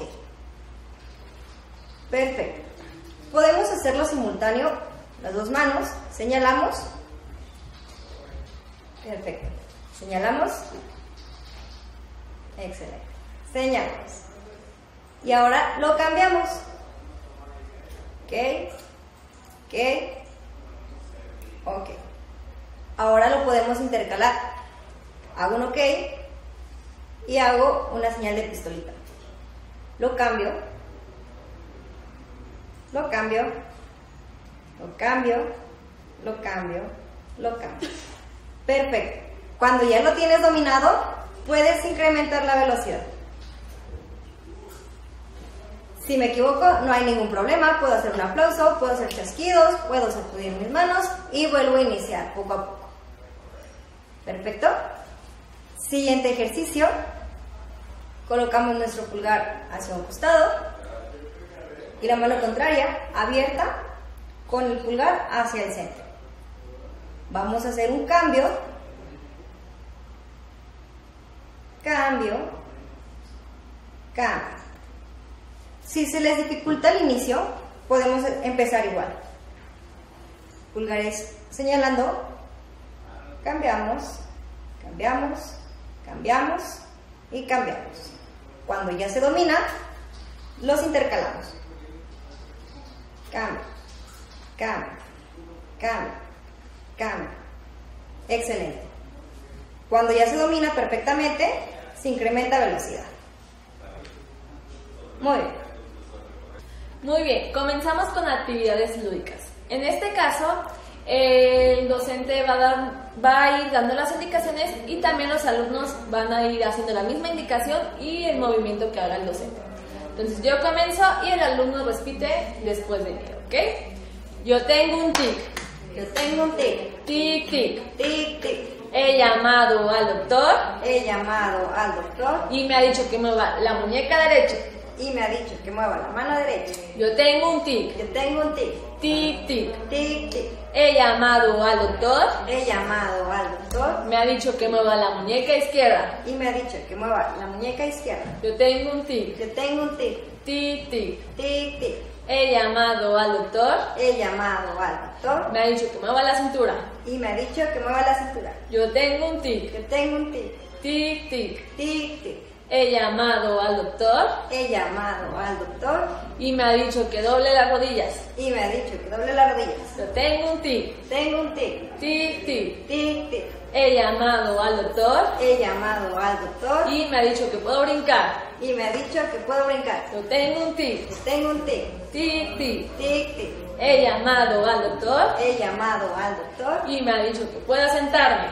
Perfecto. Podemos hacerlo simultáneo, las 2 manos, señalamos. Perfecto. Señalamos. Excelente. Señalamos. Y ahora lo cambiamos. OK. Ahora lo podemos intercalar. Hago un OK y hago una señal de pistolita. Lo cambio. Perfecto. Cuando ya lo tienes dominado, puedes incrementar la velocidad. Si me equivoco, no hay ningún problema. Puedo hacer un aplauso, puedo hacer chasquidos, puedo sacudir mis manos y vuelvo a iniciar poco a poco. Perfecto. Siguiente ejercicio. Colocamos nuestro pulgar hacia un costado y la mano contraria abierta con el pulgar hacia el centro. Vamos a hacer un cambio. Cambio. Si se les dificulta el inicio, podemos empezar igual. Pulgares señalando. Cambiamos y cambiamos. Cuando ya se domina, los intercalamos. Cambio. Excelente. Cuando ya se domina perfectamente, se incrementa velocidad. Muy bien, comenzamos con actividades lúdicas. En este caso, el docente va a ir dando las indicaciones, y también los alumnos van a ir haciendo la misma indicación y el movimiento que haga el docente. Entonces yo comienzo y el alumno repite después de mí, ¿ok? Yo tengo un tic. Tic, tic. He llamado al doctor. Y me ha dicho que mueva la muñeca derecha. la mano derecha. Yo tengo un tic. Tic, tic. He llamado al doctor. Me ha dicho que mueva la muñeca izquierda. Y me ha dicho que mueva la muñeca izquierda. Yo tengo un tic. Tic, tic. He llamado al doctor. Me ha dicho que mueva la cintura. Y me ha dicho que mueva la cintura. Yo tengo un tic. Tic, tic. He llamado al doctor. Y me ha dicho que doble las rodillas. Yo tengo un tic. Tic, tic. He llamado al doctor. Y me ha dicho que puedo brincar. Yo tengo un tic. Tic, tic. He llamado al doctor. Y me ha dicho que puedo sentarme.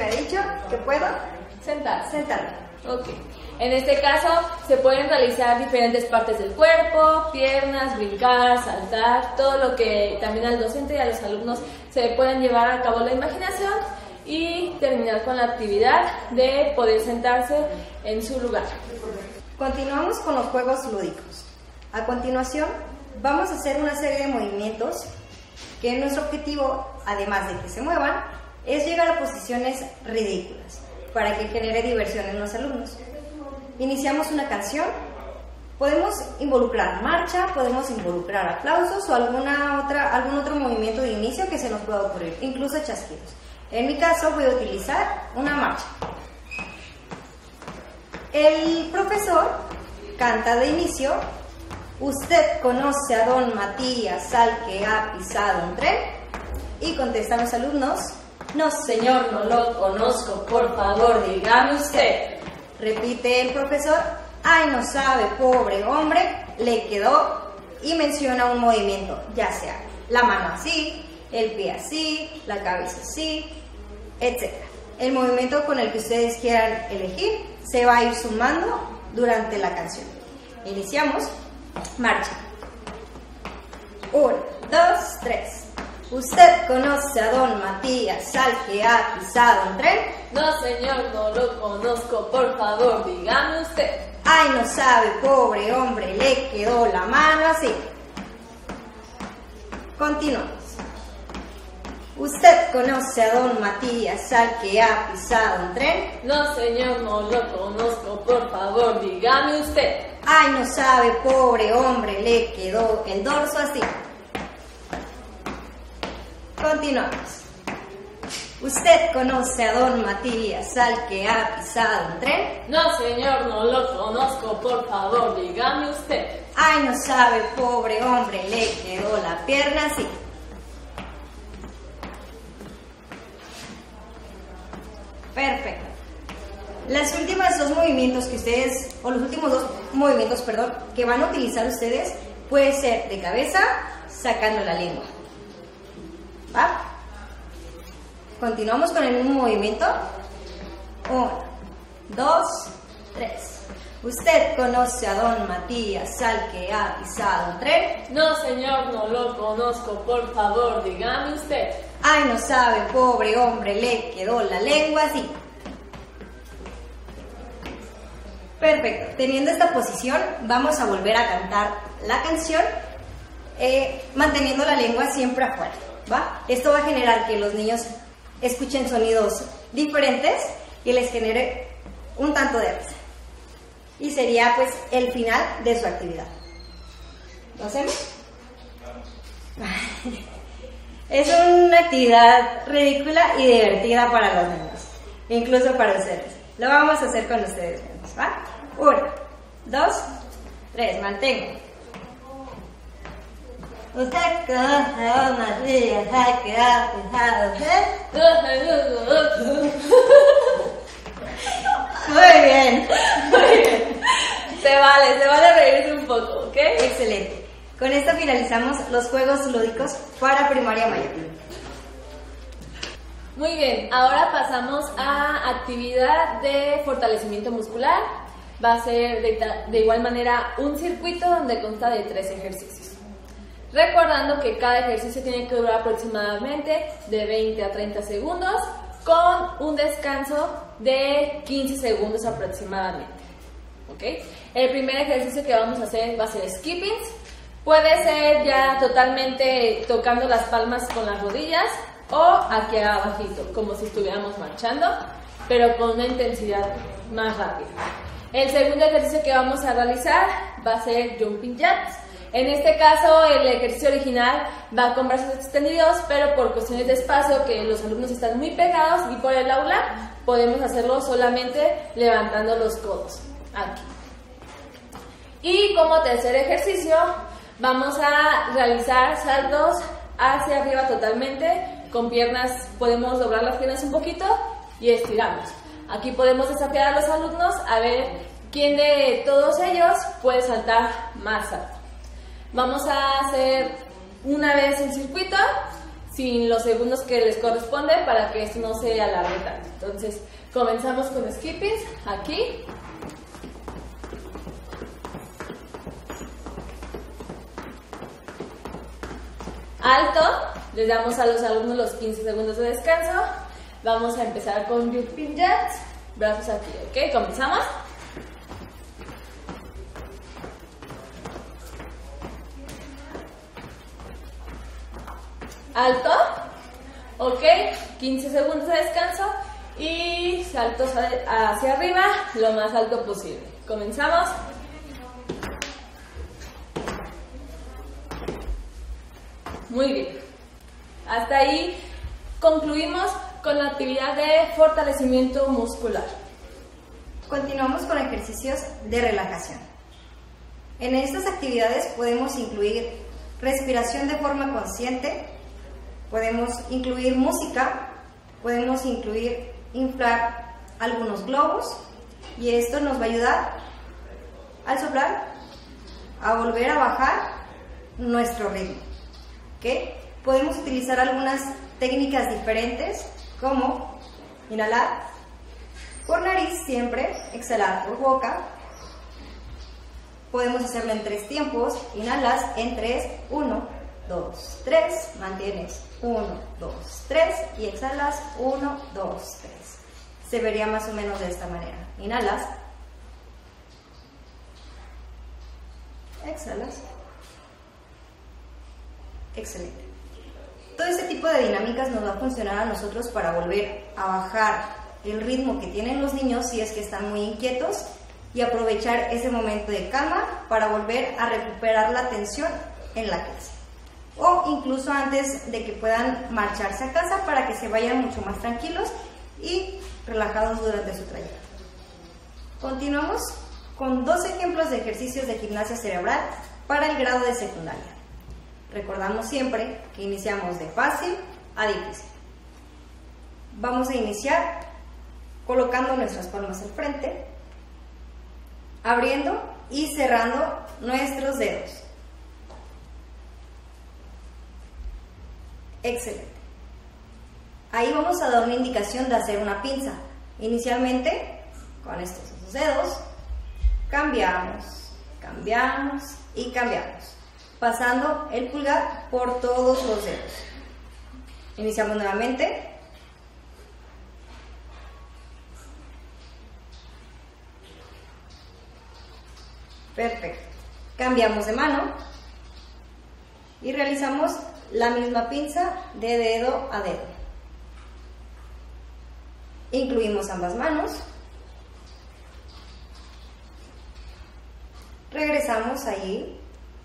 Sentarme. Ok. En este caso se pueden realizar diferentes partes del cuerpo, piernas, brincar, saltar, todo lo que también al docente y a los alumnos se puedan llevar a cabo la imaginación, y terminar con la actividad de poder sentarse en su lugar. Continuamos con los juegos lúdicos. A continuación vamos a hacer una serie de movimientos que nuestro objetivo, además de que se muevan, es llegar a posiciones ridículas para que genere diversión en los alumnos. Iniciamos una canción, podemos involucrar marcha, podemos involucrar aplausos o algún otro movimiento de inicio que se nos pueda ocurrir, incluso chasquidos. En mi caso voy a utilizar una marcha. El profesor canta de inicio: ¿usted conoce a don Matías, al que ha pisado un tren? Y contestan los alumnos: no señor, no lo conozco, por favor dígame usted. Repite el profesor: ay, no sabe, pobre hombre, le quedó y menciona un movimiento, ya sea la mano así, el pie así, la cabeza así, etc. El movimiento con el que ustedes quieran elegir se va a ir sumando durante la canción. Iniciamos. Marcha. 1, 2, 3. ¿Usted conoce a don Matías, al que ha pisado un tren? No, señor, no lo conozco, por favor, dígame usted. Ay, no sabe, pobre hombre, le quedó la mano así. Continuamos. ¿Usted conoce a don Matías, al que ha pisado un tren? No, señor, no lo conozco, por favor, dígame usted. Ay, no sabe, pobre hombre, le quedó el dorso así. Continuamos. ¿Usted conoce a don Matías, al que ha pisado un tren? No, señor, no lo conozco, por favor, dígame usted. Ay, no sabe, pobre hombre, le quedó la pierna así. Perfecto. Las últimas dos movimientos que ustedes, o los últimos dos movimientos, perdón, que van a utilizar ustedes, puede ser de cabeza, sacando la lengua. ¿Va? Continuamos con el mismo movimiento. 1, 2, 3. ¿Usted conoce a don Matías, al que ha pisado un tren? No, señor, no lo conozco, por favor, dígame usted. Ay, no sabe, pobre hombre, le quedó la lengua así. Perfecto. Teniendo esta posición, vamos a volver a cantar la canción manteniendo la lengua siempre afuera, ¿va? Esto va a generar que los niños escuchen sonidos diferentes y les genere un tanto de risa. Y sería pues el final de su actividad. ¿Lo hacemos? Es una actividad ridícula y divertida para los niños, incluso para ustedes. Lo vamos a hacer con ustedes mismos, ¿va? 1, 2, 3, mantengo. ¿Usted conoce a don Matías, al que ha pisado un tren? Muy bien. Muy bien. Se vale reírse un poco, ¿ok? Excelente. Con esto finalizamos los juegos lúdicos para primaria mayor. Muy bien, ahora pasamos a actividad de fortalecimiento muscular. Va a ser de igual manera un circuito donde consta de 3 ejercicios. Recordando que cada ejercicio tiene que durar aproximadamente de 20 a 30 segundos con un descanso de 15 segundos aproximadamente. ¿Ok? El primer ejercicio que vamos a hacer va a ser skippings. Puede ser ya totalmente tocando las palmas con las rodillas o aquí abajito, como si estuviéramos marchando, pero con una intensidad más rápida. El segundo ejercicio que vamos a realizar va a ser jumping jacks. En este caso, el ejercicio original va con brazos extendidos, pero por cuestiones de espacio, que los alumnos están muy pegados y por el aula, podemos hacerlo solamente levantando los codos, aquí. Y como tercer ejercicio, vamos a realizar saltos hacia arriba totalmente, con piernas, podemos doblar las piernas un poquito y estiramos. Aquí podemos desafiar a los alumnos a ver quién de todos ellos puede saltar más alto. Vamos a hacer una vez el circuito, sin los segundos que les corresponde, para que esto no se alargue tanto. Entonces, comenzamos con skippings, aquí. Alto, les damos a los alumnos los 15 segundos de descanso. Vamos a empezar con jumping jacks, brazos aquí, ¿ok? Comenzamos. Alto, ok, 15 segundos de descanso y saltos hacia arriba lo más alto posible. Comenzamos. Muy bien. Hasta ahí concluimos con la actividad de fortalecimiento muscular. Continuamos con ejercicios de relajación. En estas actividades podemos incluir respiración de forma consciente, podemos incluir música, podemos incluir inflar algunos globos y esto nos va a ayudar al soplar a volver a bajar nuestro ritmo. ¿Okay? Podemos utilizar algunas técnicas diferentes, como inhalar por nariz siempre, exhalar por boca. Podemos hacerlo en 3 tiempos. Inhalas en 3, 1, 2, 3, mantienes 1, 2, 3 y exhalas 1, 2, 3. Se vería más o menos de esta manera. Inhalas, exhalas. Excelente. Todo este tipo de dinámicas nos va a funcionar a nosotros para volver a bajar el ritmo que tienen los niños si es que están muy inquietos y aprovechar ese momento de calma para volver a recuperar la atención en la clase. O incluso antes de que puedan marcharse a casa para que se vayan mucho más tranquilos y relajados durante su trayecto. Continuamos con 2 ejemplos de ejercicios de gimnasia cerebral para el grado de secundaria. Recordamos siempre que iniciamos de fácil a difícil. Vamos a iniciar colocando nuestras palmas al frente, abriendo y cerrando nuestros dedos. Excelente. Ahí vamos a dar una indicación de hacer una pinza. Inicialmente, con estos 2 dedos, cambiamos, cambiamos y cambiamos, pasando el pulgar por todos los dedos. Iniciamos nuevamente. Perfecto. Cambiamos de mano y realizamos la misma pinza de dedo a dedo. Incluimos ambas manos. Regresamos allí.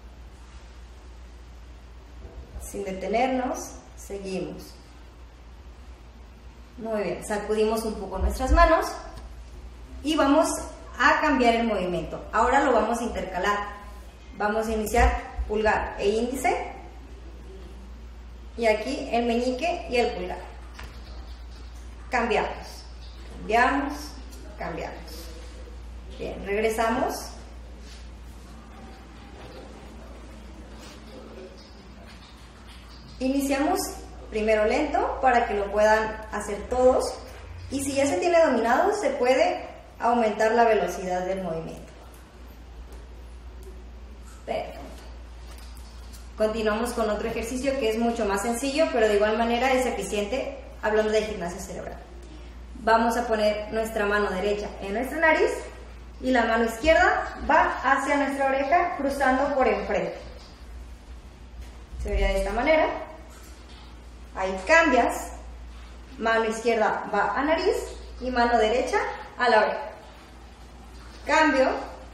Sin detenernos, seguimos. Muy bien, sacudimos un poco nuestras manos y vamos a cambiar el movimiento. Ahora lo vamos a intercalar. Vamos a iniciar pulgar e índice y aquí el meñique y el pulgar. Cambiamos, cambiamos, cambiamos. Bien, regresamos. Iniciamos primero lento para que lo puedan hacer todos y si ya se tiene dominado se puede aumentar la velocidad del movimiento. Perfecto. Continuamos con otro ejercicio que es mucho más sencillo, pero de igual manera es eficiente, hablando de gimnasia cerebral. Vamos a poner nuestra mano derecha en nuestra nariz y la mano izquierda va hacia nuestra oreja cruzando por enfrente. Se vería de esta manera. Ahí cambias, mano izquierda va a nariz y mano derecha a la oreja. Cambio,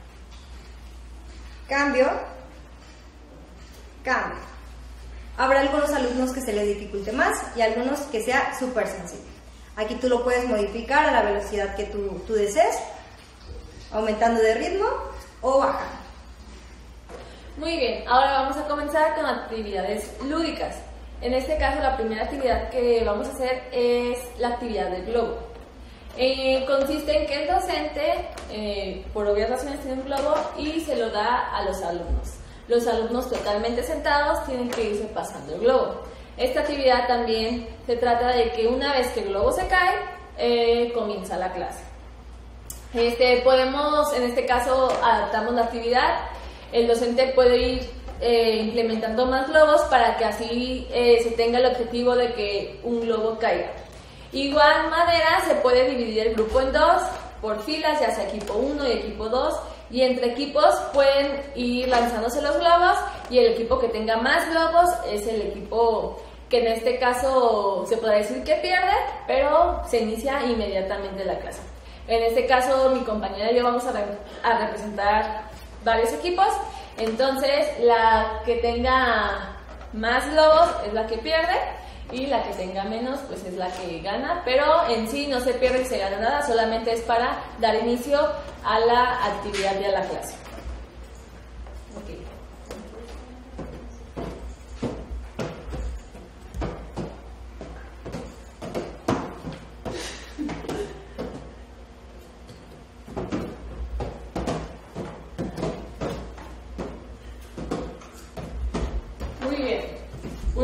cambio, cambio. Habrá algunos alumnos que se les dificulte más y algunos que sea súper sencillo. Aquí tú lo puedes modificar a la velocidad que tú desees, aumentando de ritmo o bajando. Muy bien, ahora vamos a comenzar con actividades lúdicas. En este caso, la primera actividad que vamos a hacer es la actividad del globo. Consiste en que el docente, por obvias razones, tiene un globo y se lo da a los alumnos. Los alumnos totalmente sentados tienen que irse pasando el globo. Esta actividad también se trata de que una vez que el globo se cae, comienza la clase. Podemos, en este caso, adaptamos la actividad. El docente puede ir implementando más globos para que así se tenga el objetivo de que un globo caiga. Igual manera se puede dividir el grupo en 2 por filas, ya sea equipo 1 y equipo 2, y entre equipos pueden ir lanzándose los globos y el equipo que tenga más globos es el equipo que en este caso se podrá decir que pierde, pero se inicia inmediatamente la clase. En este caso mi compañera y yo vamos a representar varios equipos. Entonces, la que tenga más globos es la que pierde y la que tenga menos pues es la que gana, pero en sí no se pierde y se gana nada, solamente es para dar inicio a la actividad y a la clase. Okay.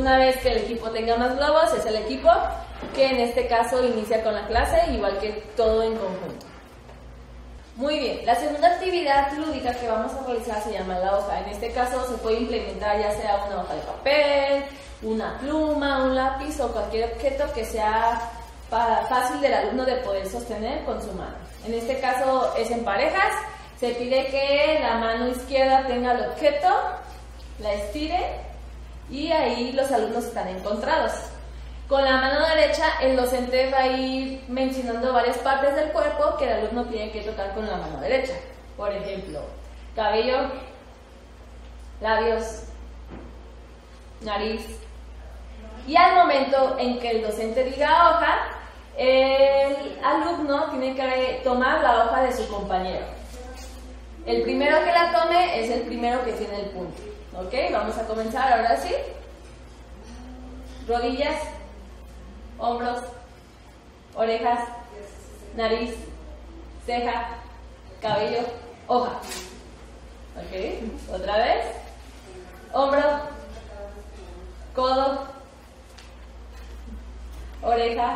Una vez que el equipo tenga más globos, es el equipo que en este caso inicia con la clase, igual que todo en conjunto. Muy bien, la segunda actividad lúdica que vamos a realizar se llama la hoja. En este caso se puede implementar ya sea una hoja de papel, una pluma, un lápiz o cualquier objeto que sea fácil del alumno de poder sostener con su mano. En este caso es en parejas, se pide que la mano izquierda tenga el objeto, la estire y ahí los alumnos están encontrados. Con la mano derecha el docente va a ir mencionando varias partes del cuerpo que el alumno tiene que tocar con la mano derecha. Por ejemplo, cabello, labios, nariz. Y al momento en que el docente diga hoja, el alumno tiene que tomar la hoja de su compañero. El primero que la tome es el primero que tiene el punto. ¿Ok? Vamos a comenzar ahora sí. Rodillas, hombros, orejas, nariz, ceja, cabello, hoja. ¿Ok? Otra vez. Hombro, codo, oreja,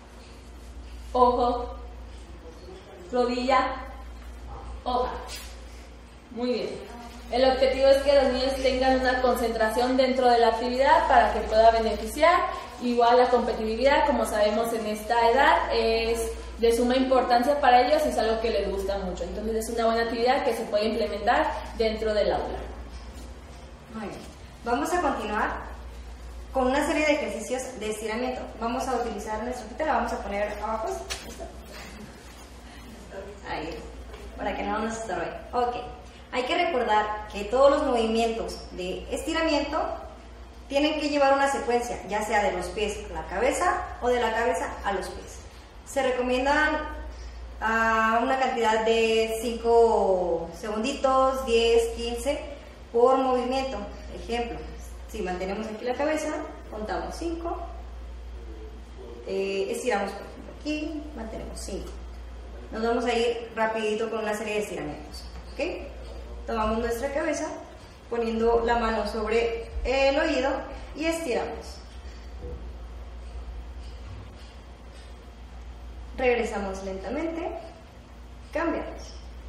ojo, rodilla, hoja. Muy bien. El objetivo es que los niños tengan una concentración dentro de la actividad para que pueda beneficiar. Igual la competitividad, como sabemos en esta edad, es de suma importancia para ellos y es algo que les gusta mucho. Entonces es una buena actividad que se puede implementar dentro del aula. Muy bien. Vamos a continuar con una serie de ejercicios de estiramiento. Vamos a utilizar nuestra hojita, la vamos a poner abajo. Ahí, para que no nos estorbe. Ok. Hay que recordar que todos los movimientos de estiramiento tienen que llevar una secuencia, ya sea de los pies a la cabeza o de la cabeza a los pies. Se recomiendan una cantidad de 5 segunditos, 10, 15 por movimiento. Ejemplo, si mantenemos aquí la cabeza, contamos 5, estiramos por ejemplo aquí, mantenemos 5. Nos vamos a ir rapidito con una serie de estiramientos. ¿Ok? Tomamos nuestra cabeza, poniendo la mano sobre el oído y estiramos. Regresamos lentamente, cambiamos.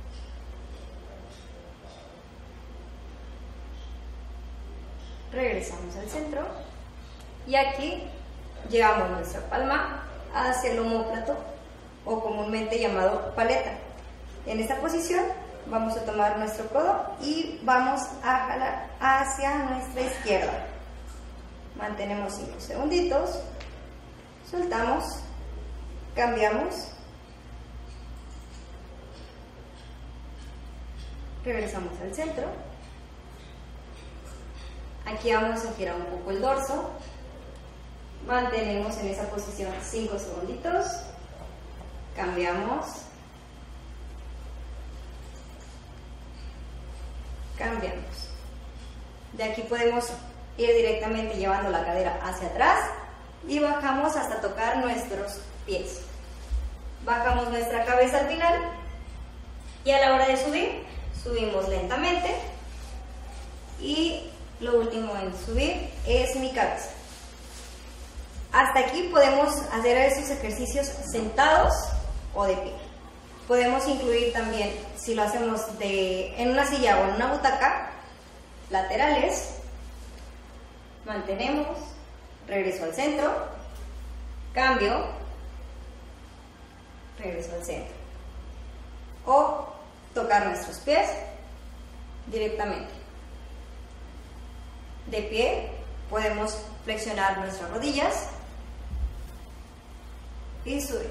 Regresamos al centro y aquí llevamos nuestra palma hacia el omóplato o comúnmente llamado paleta. En esta posición vamos a tomar nuestro codo y vamos a jalar hacia nuestra izquierda. Mantenemos 5 segunditos, soltamos, cambiamos, regresamos al centro. Aquí vamos a girar un poco el dorso, mantenemos en esa posición 5 segunditos, cambiamos, cambiamos. De aquí podemos ir directamente llevando la cadera hacia atrás y bajamos hasta tocar nuestros pies. Bajamos nuestra cabeza al final y a la hora de subir, subimos lentamente y lo último en subir es mi cabeza. Hasta aquí podemos hacer esos ejercicios sentados o de pie. Podemos incluir también, si lo hacemos en una silla o en una butaca, laterales, mantenemos, regreso al centro, cambio, regreso al centro. O tocar nuestros pies directamente. De pie podemos flexionar nuestras rodillas y subimos.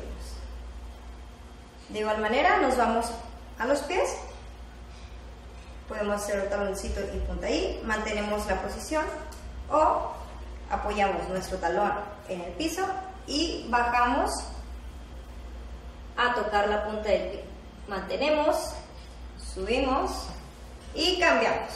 De igual manera nos vamos a los pies, podemos hacer taloncito y punta ahí, mantenemos la posición o apoyamos nuestro talón en el piso y bajamos a tocar la punta del pie. Mantenemos, subimos y cambiamos.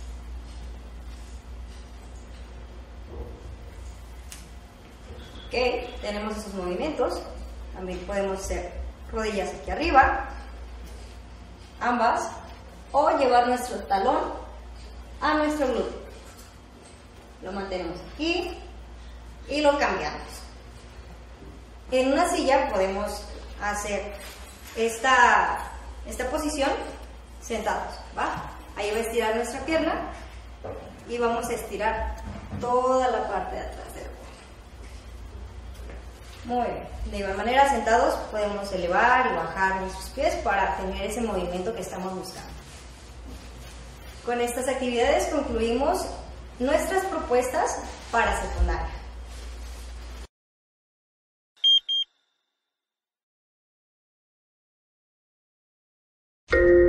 Ok, tenemos esos movimientos. También podemos hacer rodillas aquí arriba, ambas, o llevar nuestro talón a nuestro glúteo. lo mantenemos aquí y lo cambiamos. En una silla podemos hacer esta posición sentados, ¿va? Ahí va a estirar nuestra pierna y vamos a estirar toda la parte de atrás del cuerpo. Muy bien. De igual manera, sentados podemos elevar y bajar nuestros pies para tener ese movimiento que estamos buscando. Con estas actividades concluimos nuestras propuestas para secundaria.